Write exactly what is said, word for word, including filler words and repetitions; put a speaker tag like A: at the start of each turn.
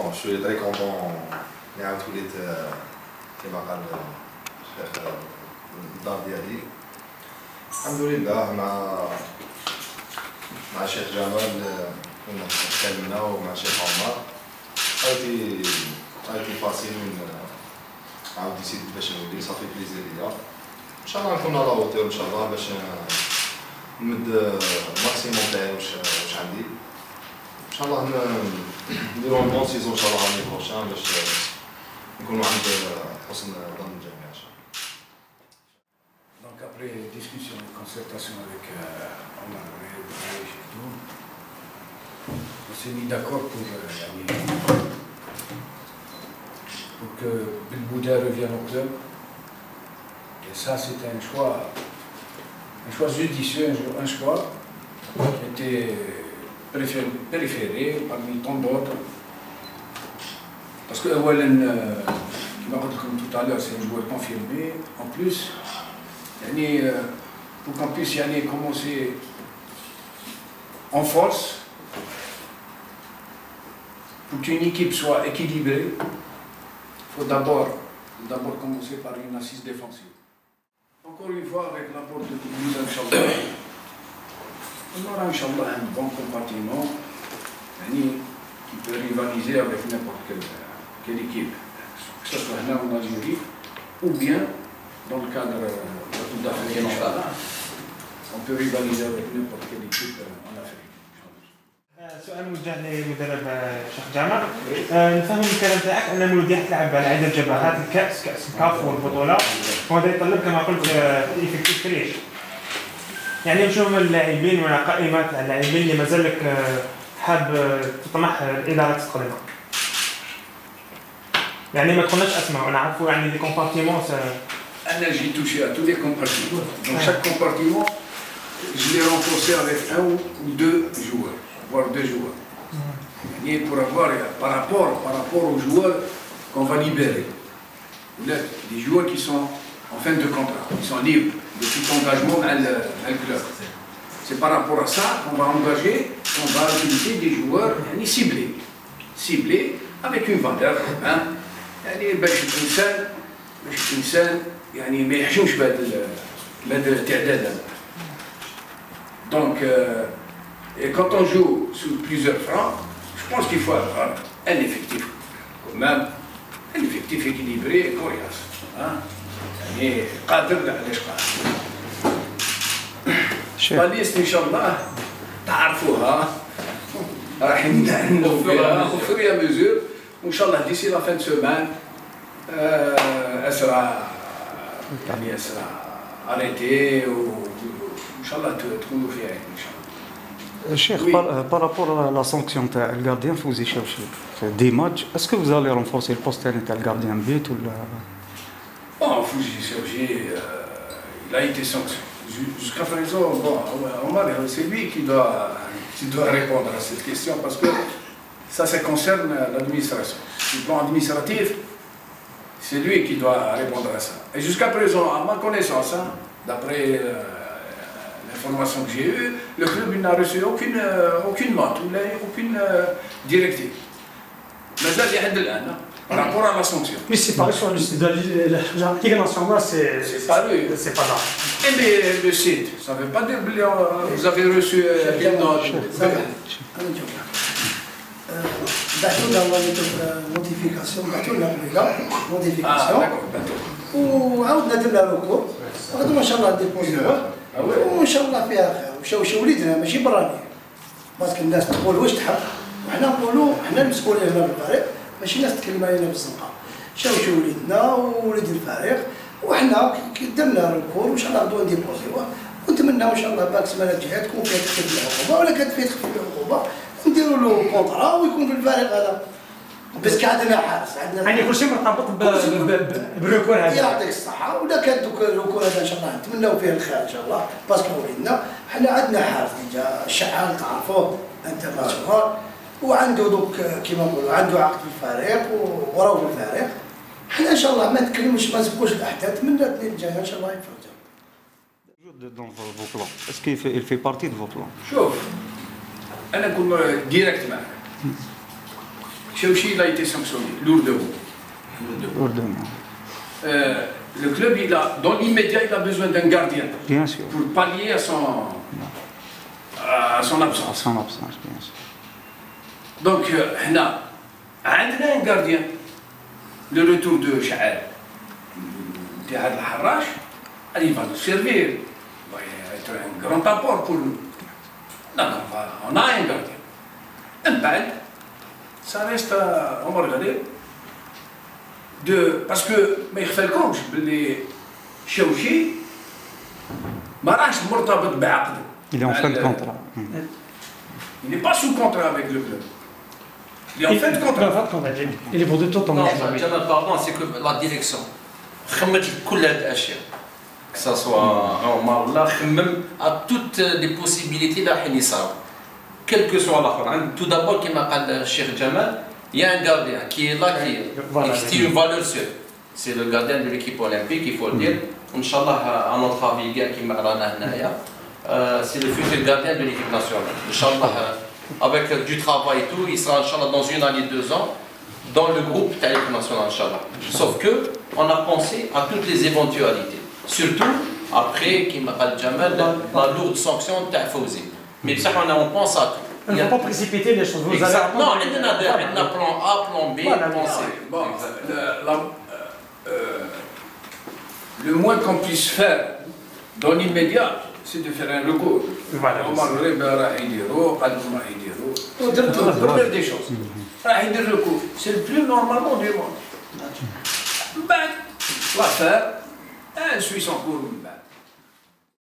A: je suis très content نعاود وليت كما قال الشيخ الدار ديالي الحمد لله مع مع الشيخ جمال كنا تكلمنا ومع الشيخ عمر هادي هادي فاسيل من عاود يزيد باش نولي صافي بليزير ليا ان شاء الله نكون على اوتور ان شاء الله باش نمد الماكسيموم تاعي واش واش عندي ان شاء الله نديرو بون سيزون ان شاء الله العام بروشان باش نكونوا عند حسن ظن الجميع ان شاء الله.
B: Donc après discussion et concertation avec euh, Omar et tout, on s'est mis d'accord pour, euh, pour que Bilbouda revienne au club. Et ça c'était un choix, un choix judicieux, un choix qui était préféré, préféré parmi tant d'autres. Parce que Awalen, qui m'a dit comme tout à l'heure, c'est un joueur confirmé. En plus, pour qu'on puisse y aller commencer en force, pour qu'une équipe soit équilibrée, il faut d'abord commencer par une assise défensive. Encore une fois, avec l'apport de l'Église, Inch'Allah, on aura Inch'Allah un bon compartiment qui peut rivaliser avec n'importe quelle, quelle équipe, que ce soit là en Algérie ou bien dans le cadre de la Coupe d'Afrique. On peut rivaliser avec n'importe quelle équipe en Afrique.
C: سؤال موجه للمدرب الشيخ جامع. نفهم من الكلام تاعك ان مولودية تلعب على عدة جبهات، الكأس، كأس الكاف والبطولة، وهذا يتطلب كما قلت إفكتيف فريش. يعني نشوف من اللاعبين ولا قائمات اللاعبين اللي مازالك حاب تطمح الإدارة تستخدمها. يعني ما تقولناش أسماء، ونعرفوا يعني دي كومبارتيمون.
B: أنا j'ai touché à tous les compartiments. Dans chaque compartiment, je l'ai renforcé avec un ou deux joueurs, voire deux joueurs. Et pour avoir, par rapport, par rapport aux joueurs qu'on va libérer, les joueurs qui sont en fin de contrat, qui sont libres de tout engagement dans le club. C'est par rapport à ça qu'on va engager, qu'on va utiliser des joueurs ciblés, ciblés avec une valeur. Hein. يعني باش الانسان باش الانسان يعني ما يحجمش بهذا بهذا التعداد هذا. Donc euh, et quand on joue sur plusieurs fronts, je pense qu'il faut avoir un effectif quand même, un effectif équilibré et coriace. Hein. يعني قادر علاش قادر. باليست ان شاء الله تعرفوها راح نوفرها au fur et à mesure. Inch'Allah, d'ici la fin de semaine, euh, elle sera, elle sera arrêtée ou Inch'Allah, tout nous fait.
D: Cheikh, oui. par, par rapport à la sanction du gardien, vous y cherchez des matchs. Est-ce que vous allez renforcer le poste du gardien but ou la...
B: Bon, Fouzi Sergi, euh, il a été sanctionné. Jusqu'à présent, bon, Omar, c'est lui qui doit, qui doit répondre à cette question parce que ça, ça concerne l'administration. Du plan administratif, c'est lui qui doit répondre à ça. Et jusqu'à présent, à ma connaissance, hein, d'après euh, l'information que j'ai eue, le club n'a reçu aucune, euh, aucune note, aucune euh, directive. Mais là, il y a par rapport à la sanction.
E: Mais c'est pas sur le site de la Ligue nationale, c'est
B: pas lui.
E: C'est pas là.
B: Et mais le site, ça ne veut pas dire que vous avez reçu euh, une note.
F: بعثونا نوتيفيكاسيون بعثونا قبيله نوتيفيكاسيون وعاودنا درنا روكور غدوه ان شاء الله ديبوزيوه وان شاء الله فيها خير ومشاو شي وليدنا ماشي برانيين باسكو الناس تقول واش تحب وحنا نقولوا حنا المسؤولين هنا بالفريق ماشي الناس تكلم علينا بالزنقه مشاو شي وليدنا ووليد الفريق وحنا درنا روكور وان شاء الله غدوه نديبوزيوه ونتمناو ان شاء الله باك السمانه الجايه تكون فيها تخفيف العقوبه ولا كانت فيها تخفيف العقوبه نديروا له كونطرا ويكون في الفريق هذا بس عندنا حارس عندنا
E: يعني كل شيء مرتبط بالركور هذا
F: يعطيك الصحه ولا كان دوك الركور هذا ان شاء الله نتمناو فيه الخير ان شاء الله باسكو وليدنا حنا عندنا حارس ديجا الشعال تعرفوه انترناسيونال وعنده دوك كيما نقولوا عنده عقد في الفريق وراهو في الفريق حنا ان شاء الله ما نتكلموش ما نسبوش الاحداث من الاثنين الجايه ان شاء الله يفرجوا.
D: Dans vos plans, est-ce qu'il fait, il fait partie de vos plans?
B: شوف أنا نكون ديريكت معك. Chouchi, il a été sanctionné, lourdement.
D: Lourdement.
B: Euh, le club, il a, dans l'immédiat, il a besoin d'un gardien.
D: Bien sûr.
B: Pour pallier à son, à son absence.
D: À son absence, bien sûr.
B: Donc, on a un gardien. Le retour de Shaher, de Had Al-Harrach, il va nous servir. Il va être un grand apport pour nous. Donc, on, va, on a un gardien. Un bad, ça reste à, on va regarder. De, parce que, mais il fait le compte, les Chouchi, Marash Mortabet Ba'aqd.
D: Il est en fin de contrat.
B: Il n'est pas sous contrat avec le club. Il est en fin de contrat.
E: Il est pour de tout temps.
G: Non, Jamal, pardon, c'est que la direction. خمت كل هاد الاشياء. Que ça soit Omar là, même à toutes les possibilités là حين يصير. Quel que soit l'autre. Tout d'abord, comme a dit le Cheikh Jamal, il y a un gardien qui est là, qui est une valeur sûre. C'est le gardien de l'équipe olympique, il faut le dire. Inch'Allah, à notre avis, qui m'a c'est le futur gardien de l'équipe nationale. Inch'Allah, avec du travail et tout, il sera Inch'Allah dans une année, deux ans, dans le groupe de l'équipe nationale, Inch'Allah. Sauf que, on a pensé à toutes les éventualités. Surtout, après, qui m'a dit Jamal, la lourde sanction de Fawzi. Mais ça, on pense à tout.
E: Il ne faut pas précipiter les choses. Vous
G: allez... Non, il y a un plan A, plan B,
B: voilà,
G: plan C.
B: Bon, la, la, euh, le moins qu'on puisse faire dans l'immédiat, c'est de faire un recours.
C: Voilà.
B: Première des choses. C'est le plus normalement du monde. Ben, l'affaire, elle suit son cours.